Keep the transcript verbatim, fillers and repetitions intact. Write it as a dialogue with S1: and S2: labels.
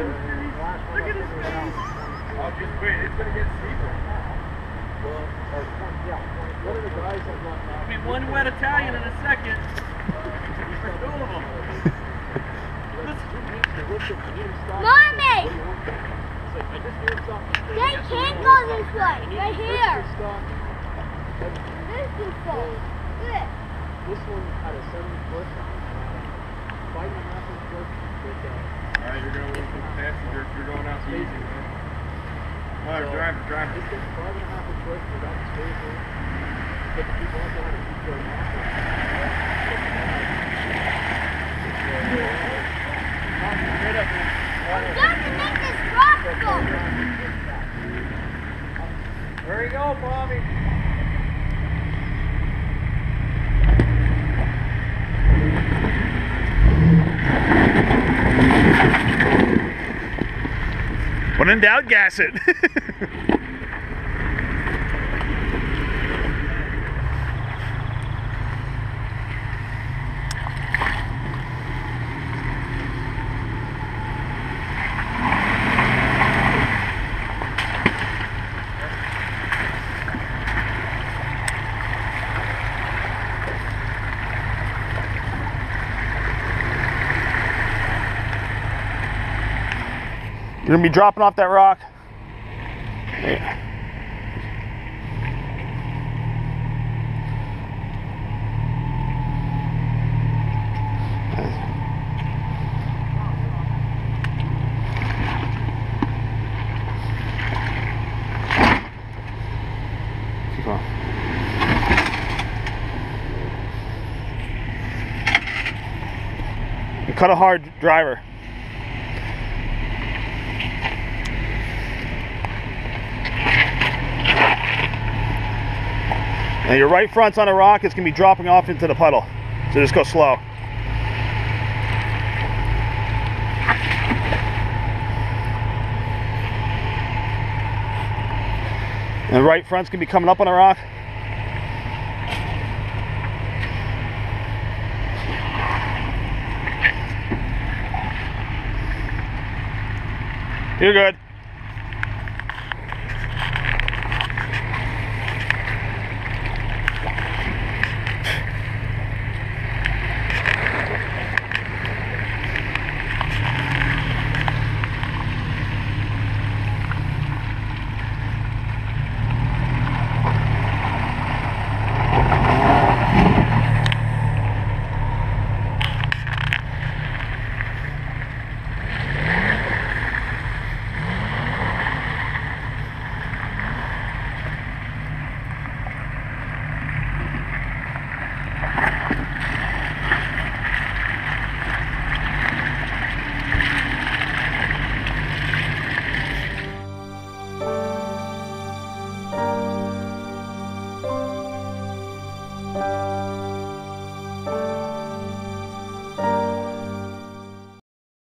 S1: Look at his face.
S2: I'll just wait. It's gonna get steeper.
S3: Well, or one, yeah, one of the guys I'm not.
S1: It'll be one wet Italian in a second. For two of them.
S4: Mommy! They can't go this way. Right here. This is full. Good.
S3: This one had a seven foot, five and a half inch foot.
S2: Alright, you're going a little too fast. You're, you're going out so easy, man. Alright,
S3: So,
S2: driver, driver.
S3: This thing's five and a half inch foot. We're not spacing. But the people also have to keep going after it.
S4: I'm going to make this rock go.
S1: There you go, Bobby.
S5: When in doubt, gas it. You're gonna be dropping off that rock. Yeah. Keep on. And cut a hard driver. And your right front's on a rock, it's going to be dropping off into the puddle. So just go slow. And the right front's going to be coming up on a rock. You're good.